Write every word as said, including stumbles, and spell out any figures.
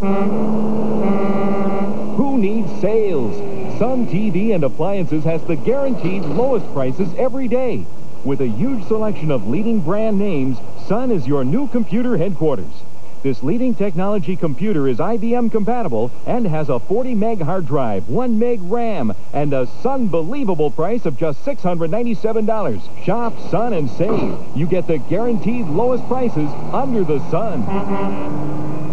Who needs sales? Sun T V and Appliances has the guaranteed lowest prices every day. With a huge selection of leading brand names, Sun is your new computer headquarters. This leading technology computer is I B M compatible and has a forty meg hard drive, one meg RAM, and a Sun-believable price of just six hundred ninety-seven dollars. Shop Sun and save. You get the guaranteed lowest prices under the sun.